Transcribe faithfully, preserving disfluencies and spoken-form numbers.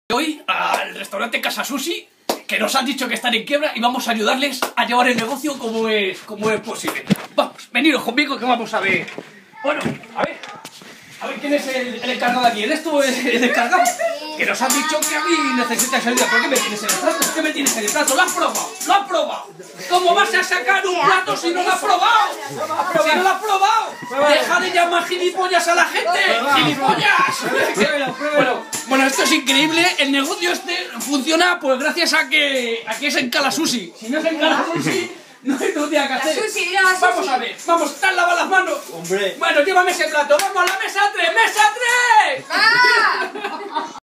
Hoy al restaurante Casa Sushi, que nos han dicho que están en quiebra y vamos a ayudarles a llevar el negocio como es, como es posible. Vamos, veniros conmigo que vamos a ver. Bueno, a ver, a ver quién es el, el encargado aquí. ¿Eres tú el, el encargado? Que nos han dicho que a mí necesitas ayuda. ¿Por qué me tienes en el plato? ¿Qué me tienes en el plato? ¿Lo has probado? ¿Lo has probado? ¿Cómo vas a sacar un plato si no lo has probado? Si no lo has probado. Deja de llamar gilipollas a la gente. ¡Gilipollas! Bueno, bueno, esto es increíble. El negocio este funciona pues gracias a que aquí es en Cala Sushi. Si no es en Cala Sushi, no hay nada que hacer. Sushi, la sushi. Vamos a ver, vamos, ¿te has lavado las manos? Hombre. Bueno, llévame ese plato. Vamos a la mesa tres, mesa tres. ¡Ah!